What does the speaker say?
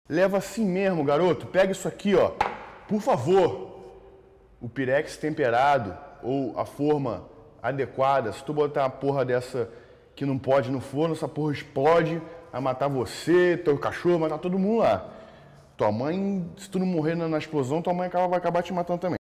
Leva assim mesmo, garoto. Pega isso aqui, ó. Por favor. O pirex temperado ou a forma adequada. Se tu botar uma porra dessa que não pode no forno, essa porra explode, vai matar você, teu cachorro, vai matar todo mundo lá. Tua mãe, se tu não morrer na explosão, tua mãe vai acabar te matando também.